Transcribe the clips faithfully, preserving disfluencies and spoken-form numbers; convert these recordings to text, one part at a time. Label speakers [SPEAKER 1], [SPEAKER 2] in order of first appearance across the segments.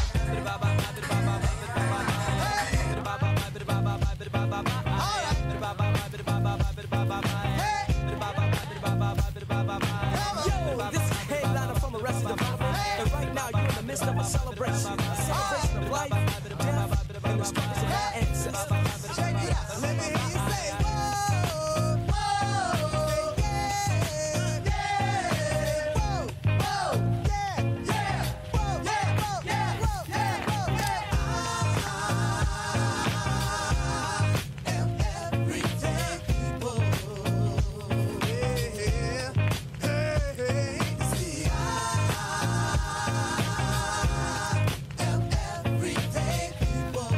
[SPEAKER 1] Yo, this is Headliner from Arrested Development, and right now you're in the midst of a celebration, a celebration of life, death, and the struggles of our ancestors.
[SPEAKER 2] Check it out. Let me hear you say, whoa, whoa, yeah, yeah, whoa, whoa, yeah, yeah, whoa, yeah, whoa, yeah, whoa, yeah, whoa, yeah. I am everyday people. Yeah, hey, hey, see, I am everyday people.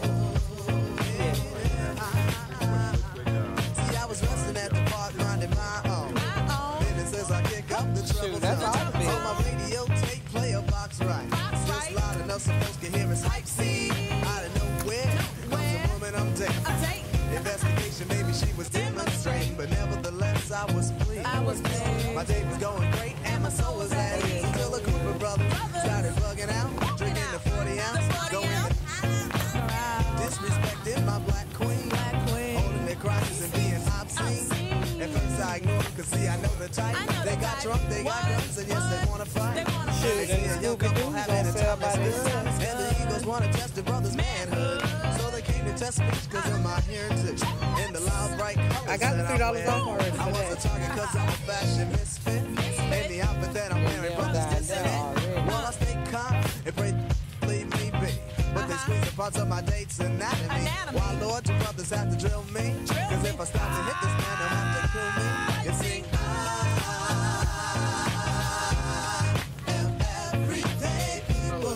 [SPEAKER 2] See, I was resting at the park, minding my own business as I kick up the trouble
[SPEAKER 3] that's
[SPEAKER 2] zone.
[SPEAKER 3] all it is.
[SPEAKER 2] On my radio tape, play a box right. Just loud enough so folks can hear us hype scene. Out of nowhere, comes a woman I'm dating. Investigation, maybe she was demonstrating, but nevertheless I was pleased.
[SPEAKER 4] I was pleased.
[SPEAKER 2] My day was going great and my soul was at ease until a group of brothers started bugging out, drinking the forty ounce, going disrespecting my black queen, holding their crosses and being obscene. At first I ignored them, cause see I know the type.
[SPEAKER 4] I know
[SPEAKER 2] They
[SPEAKER 4] the
[SPEAKER 2] got
[SPEAKER 4] type.
[SPEAKER 2] drunk, they got
[SPEAKER 4] What?
[SPEAKER 2] guns, and yes they wanna fight.
[SPEAKER 4] They wanna
[SPEAKER 2] Shit,
[SPEAKER 4] fight.
[SPEAKER 2] they see a young couple having a time that's good, and the egos wanna test the brother's manhood. So they came to test me cause of my heritage and the loud bright colors
[SPEAKER 3] I got the
[SPEAKER 2] that
[SPEAKER 3] three dollars
[SPEAKER 2] wear.
[SPEAKER 3] off already
[SPEAKER 2] I was
[SPEAKER 3] today.
[SPEAKER 2] a target cause I'm a fashion misfit, and the outfit that I'm wearing
[SPEAKER 3] Yeah,
[SPEAKER 2] brothers
[SPEAKER 3] that-
[SPEAKER 2] dissing
[SPEAKER 3] that
[SPEAKER 2] it.
[SPEAKER 3] already.
[SPEAKER 2] Well I stay calm and pray leave me be, but they squeeze the parts of my date's anatomy.
[SPEAKER 4] Anatomy.
[SPEAKER 2] Why Lord, you brothers have to drill me?
[SPEAKER 4] Drill
[SPEAKER 2] Cause
[SPEAKER 4] me.
[SPEAKER 2] if I stop to hit this man, they'll have to kill me. You see, I am everyday people.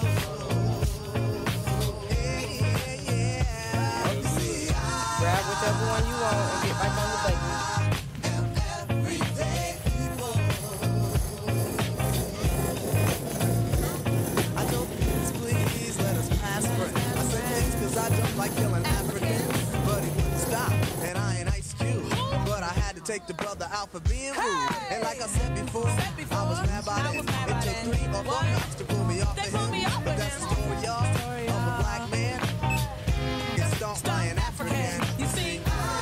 [SPEAKER 2] Yeah, yeah, yeah. You see, I
[SPEAKER 3] Grab whichever one you want and get back on the bike.
[SPEAKER 2] am everyday people. I told please, please let us pass friends. I said please cause I don't like killing Africans. But he wouldn't stop, and I ain't Ice Cube. But I had to take the brother out for being rude. And like I said before, I was mad by
[SPEAKER 4] I
[SPEAKER 2] then.
[SPEAKER 4] was mad
[SPEAKER 2] It
[SPEAKER 4] by
[SPEAKER 2] took
[SPEAKER 4] then.
[SPEAKER 2] three or four
[SPEAKER 4] What?
[SPEAKER 2] cops to pull me off
[SPEAKER 4] They
[SPEAKER 2] the
[SPEAKER 4] pulled
[SPEAKER 2] hill.
[SPEAKER 4] me off
[SPEAKER 2] But
[SPEAKER 4] the
[SPEAKER 2] that's the
[SPEAKER 4] hill.
[SPEAKER 2] story, y'all,
[SPEAKER 4] Story,
[SPEAKER 2] of a
[SPEAKER 4] y'all.
[SPEAKER 2] black man. Get stomped by an African.
[SPEAKER 4] You see,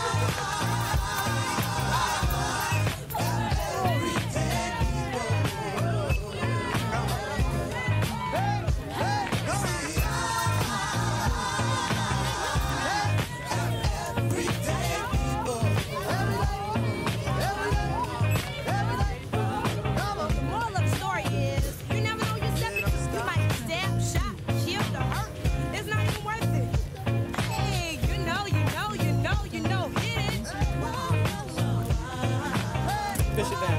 [SPEAKER 4] the moral of the story is, you never know yourself. You might get stabbed, shot, killed, or hurt. It's not even worth it. Hey, you know, you know, you know, you know, hit it.
[SPEAKER 3] Fish it down.